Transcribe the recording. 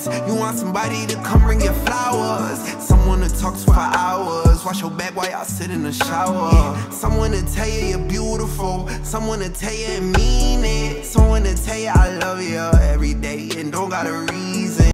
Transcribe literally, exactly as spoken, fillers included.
You want somebody to come bring you flowers, someone to talk to for hours, wash your back while y'all sit in the shower. Someone to tell you you're beautiful, someone to tell you and mean it, someone to tell you I love you every day and don't gotta read